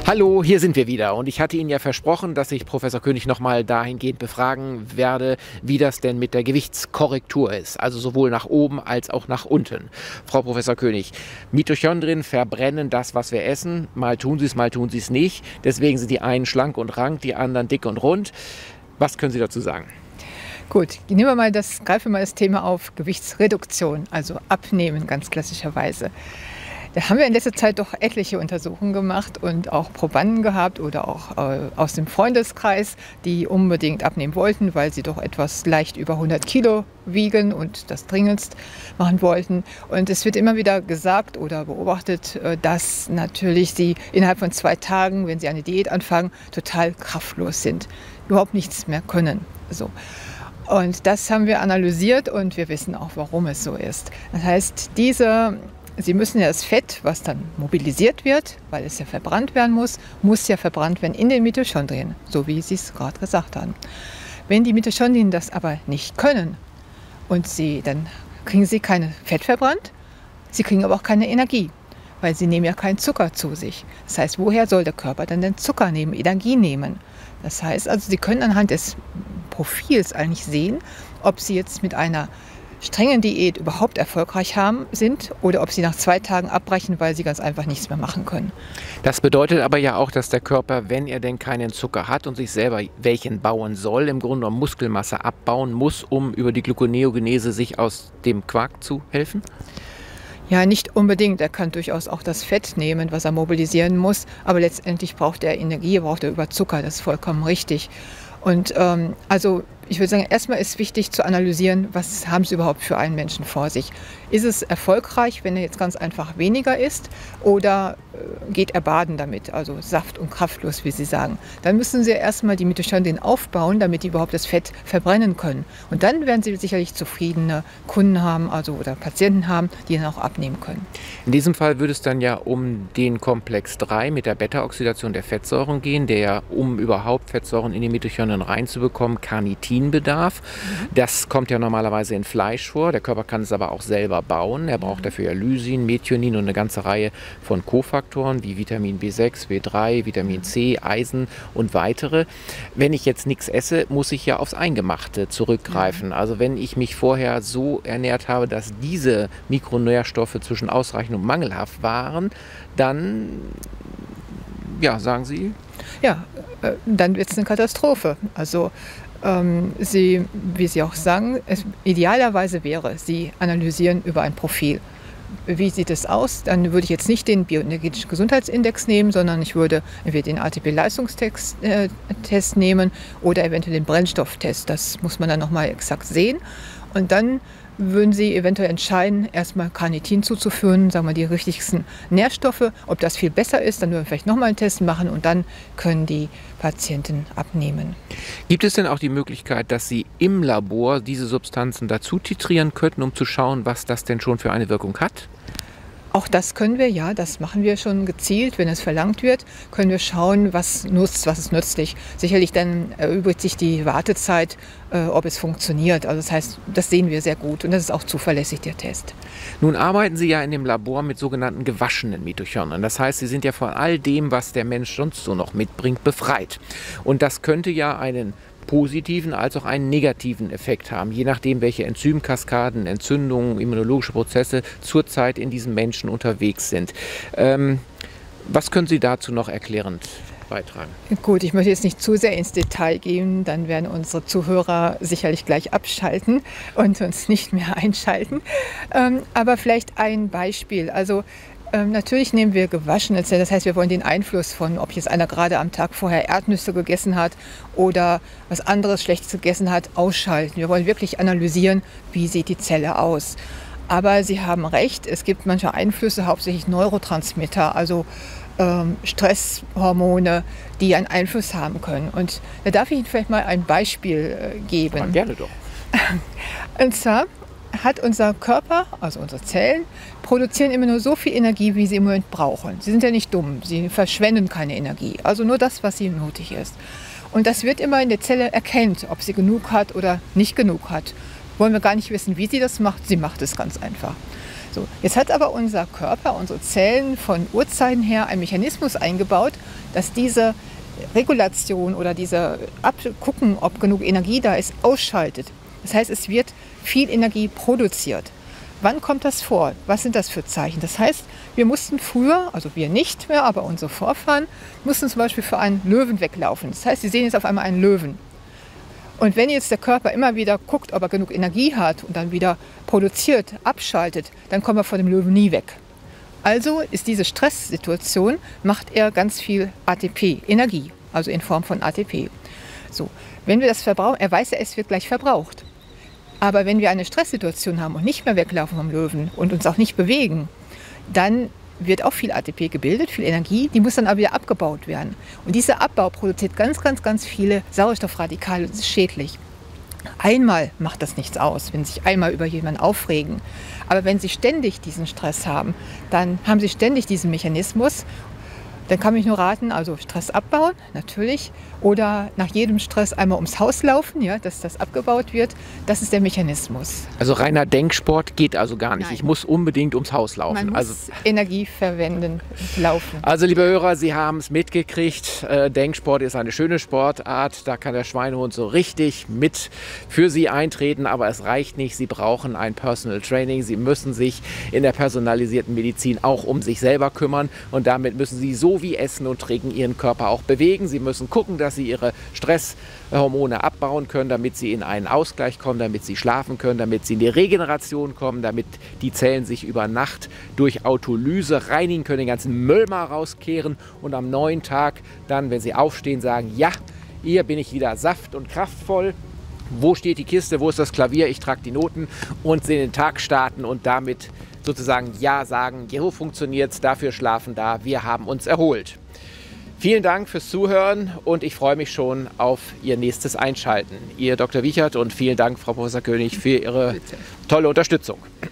Hallo, hier sind wir wieder und ich hatte Ihnen ja versprochen, dass ich Professor König nochmal dahingehend befragen werde, wie das denn mit der Gewichtskorrektur ist, also sowohl nach oben als auch nach unten. Frau Professor König, Mitochondrien verbrennen das, was wir essen, mal tun sie es nicht, deswegen sind die einen schlank und rank, die anderen dick und rund. Was können Sie dazu sagen? Gut, greifen wir mal das Thema auf Gewichtsreduktion, also Abnehmen ganz klassischerweise. Da haben wir in letzter Zeit doch etliche Untersuchungen gemacht und auch Probanden gehabt oder auch aus dem Freundeskreis, die unbedingt abnehmen wollten, weil sie doch etwas leicht über 100 Kilo wiegen und das dringendst machen wollten. Und es wird immer wieder gesagt oder beobachtet, dass natürlich sie innerhalb von 2 Tagen, wenn sie eine Diät anfangen, total kraftlos sind, überhaupt nichts mehr können. So. Und das haben wir analysiert und wir wissen auch, warum es so ist. Das heißt, Sie müssen ja das Fett, was dann mobilisiert wird, weil es ja verbrannt werden muss ja verbrannt werden in den Mitochondrien, so wie Sie es gerade gesagt haben. Wenn die Mitochondrien das aber nicht können und dann kriegen sie kein Fett verbrannt, sie kriegen aber auch keine Energie, weil sie nehmen ja keinen Zucker zu sich. Das heißt, woher soll der Körper dann den Zucker nehmen, Energie nehmen? Das heißt also, Sie können anhand des Profils eigentlich sehen, ob Sie jetzt mit einer strengen Diät überhaupt erfolgreich sind oder ob sie nach 2 Tagen abbrechen, weil sie ganz einfach nichts mehr machen können. Das bedeutet aber ja auch, dass der Körper, wenn er denn keinen Zucker hat und sich selber welchen bauen soll, im Grunde genommen Muskelmasse abbauen muss, um über die Gluconeogenese sich aus dem Quark zu helfen? Ja, nicht unbedingt. Er kann durchaus auch das Fett nehmen, was er mobilisieren muss, aber letztendlich braucht er Energie, braucht er über Zucker, das ist vollkommen richtig. Und also ich würde sagen, erstmal ist wichtig zu analysieren, was haben Sie überhaupt für einen Menschen vor sich. Ist es erfolgreich, wenn er jetzt ganz einfach weniger isst, oder geht er baden damit, also saft- und kraftlos, wie Sie sagen. Dann müssen Sie erstmal die Mitochondrien aufbauen, damit die überhaupt das Fett verbrennen können. Und dann werden Sie sicherlich zufriedene Kunden haben, oder Patienten haben, die dann auch abnehmen können. In diesem Fall würde es dann ja um den Komplex 3 mit der Beta-Oxidation der Fettsäuren gehen, der ja, um überhaupt Fettsäuren in die Mitochondrien reinzubekommen, Carnitin bedarf. Das kommt ja normalerweise in Fleisch vor. Der Körper kann es aber auch selber bauen. Er braucht dafür ja Lysin, Methionin und eine ganze Reihe von Kofaktoren wie Vitamin B6, B3, Vitamin C, Eisen und weitere. Wenn ich jetzt nichts esse, muss ich ja aufs Eingemachte zurückgreifen. Also wenn ich mich vorher so ernährt habe, dass diese Mikronährstoffe zwischen ausreichend und mangelhaft waren, dann, ja, sagen Sie? Ja, dann wird es eine Katastrophe. Also wie Sie auch sagen, idealerweise wäre, Sie analysieren über ein Profil. Wie sieht es aus? Dann würde ich jetzt nicht den bioenergetischen Gesundheitsindex nehmen, sondern ich würde entweder den ATP-Leistungstest nehmen oder eventuell den Brennstofftest. Das muss man dann nochmal exakt sehen. Und dann würden Sie eventuell entscheiden, erstmal Carnitin zuzuführen, sagen wir die richtigsten Nährstoffe. Ob das viel besser ist, dann würden wir vielleicht nochmal einen Test machen und dann können die Patienten abnehmen. Gibt es denn auch die Möglichkeit, dass Sie im Labor diese Substanzen dazu titrieren könnten, um zu schauen, was das denn schon für eine Wirkung hat? Auch das können wir, ja, das machen wir schon gezielt. Wenn es verlangt wird, können wir schauen, was ist nützlich. Sicherlich dann erübrigt sich die Wartezeit, ob es funktioniert. Also das heißt, das sehen wir sehr gut und das ist auch zuverlässig, der Test. Nun arbeiten Sie ja in dem Labor mit sogenannten gewaschenen Mitochondrien. Das heißt, Sie sind ja von all dem, was der Mensch sonst so noch mitbringt, befreit. Und das könnte ja einen positiven als auch einen negativen Effekt haben, je nachdem, welche Enzymkaskaden, Entzündungen, immunologische Prozesse zurzeit in diesem Menschen unterwegs sind. Was können Sie dazu noch erklärend beitragen? Gut, ich möchte jetzt nicht zu sehr ins Detail gehen, dann werden unsere Zuhörer sicherlich gleich abschalten und uns nicht mehr einschalten. Aber vielleicht ein Beispiel. Also natürlich nehmen wir gewaschene Zellen, das heißt, wir wollen den Einfluss von, ob jetzt einer gerade am Tag vorher Erdnüsse gegessen hat oder was anderes Schlechtes gegessen hat, ausschalten. Wir wollen wirklich analysieren, wie sieht die Zelle aus. Aber Sie haben recht, es gibt manche Einflüsse, hauptsächlich Neurotransmitter, also Stresshormone, die einen Einfluss haben können. Und da darf ich Ihnen vielleicht mal ein Beispiel geben. Aber gerne doch. Und zwar hat unser Körper, also unsere Zellen, produzieren immer nur so viel Energie, wie sie im Moment brauchen. Sie sind ja nicht dumm, sie verschwenden keine Energie, also nur das, was sie nötig ist. Und das wird immer in der Zelle erkannt, ob sie genug hat oder nicht genug hat. Wollen wir gar nicht wissen, wie sie das macht, sie macht es ganz einfach. So, jetzt hat aber unser Körper, unsere Zellen von Urzeiten her einen Mechanismus eingebaut, dass diese Regulation oder diese Abgucken, ob genug Energie da ist, ausschaltet. Das heißt, es wird viel Energie produziert. Wann kommt das vor? Was sind das für Zeichen? Das heißt, wir mussten früher, also wir nicht mehr, aber unsere Vorfahren, mussten zum Beispiel für einen Löwen weglaufen. Das heißt, sie sehen jetzt auf einmal einen Löwen. Und wenn jetzt der Körper immer wieder guckt, ob er genug Energie hat und dann wieder produziert, abschaltet, dann kommen wir vor dem Löwen nie weg. Also ist diese Stresssituation, macht er ganz viel ATP, Energie, also in Form von ATP. So, wenn wir das verbrauchen, er weiß ja, es wird gleich verbraucht. Aber wenn wir eine Stresssituation haben und nicht mehr weglaufen vom Löwen und uns auch nicht bewegen, dann wird auch viel ATP gebildet, viel Energie, die muss dann aber wieder abgebaut werden. Und dieser Abbau produziert ganz viele Sauerstoffradikale, das ist schädlich. Einmal macht das nichts aus, wenn Sie sich einmal über jemanden aufregen. Aber wenn Sie ständig diesen Stress haben, dann haben Sie ständig diesen Mechanismus. Dann kann ich nur raten, also Stress abbauen, natürlich. Oder nach jedem Stress einmal ums Haus laufen, ja, dass das abgebaut wird. Das ist der Mechanismus. Also reiner Denksport geht also gar nicht. Nein. Ich muss unbedingt ums Haus laufen. Man muss Energie verwenden, laufen. Also liebe Hörer, Sie haben es mitgekriegt. Denksport ist eine schöne Sportart. Da kann der Schweinehund so richtig mit für Sie eintreten. Aber es reicht nicht. Sie brauchen ein Personal Training. Sie müssen sich in der personalisierten Medizin auch um sich selber kümmern. Und damit müssen Sie so wie Essen und Trinken Ihren Körper auch bewegen. Sie müssen gucken, dass Sie Ihre Stresshormone abbauen können, damit Sie in einen Ausgleich kommen, damit Sie schlafen können, damit Sie in die Regeneration kommen, damit die Zellen sich über Nacht durch Autolyse reinigen können, den ganzen Müll mal rauskehren und am neuen Tag dann, wenn Sie aufstehen, sagen, ja, hier bin ich wieder saft- und kraftvoll. Wo steht die Kiste, wo ist das Klavier, ich trage die Noten und Sie in den Tag starten und damit sozusagen ja sagen, so funktioniert es, dafür schlafen da, wir haben uns erholt. Vielen Dank fürs Zuhören und ich freue mich schon auf Ihr nächstes Einschalten. Ihr Dr. Wiechert und vielen Dank, Frau Professor König, für Ihre tolle Unterstützung.